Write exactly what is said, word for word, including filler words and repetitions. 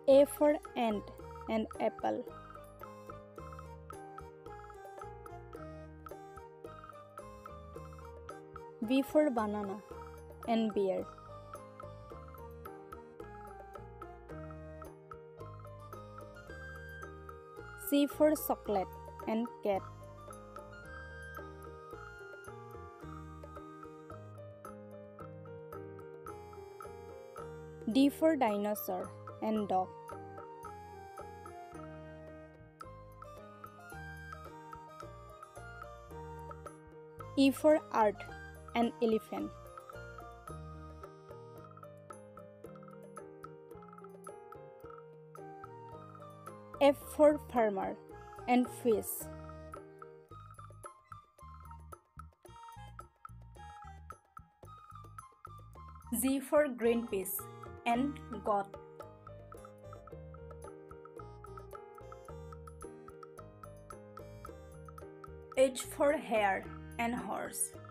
A for ant and apple. B for banana and bear. C for chocolate and cat. D for dinosaur and dog. E for earth and elephant. F for farmer and fish. G for Greenpeace and goat. H for hare and horse.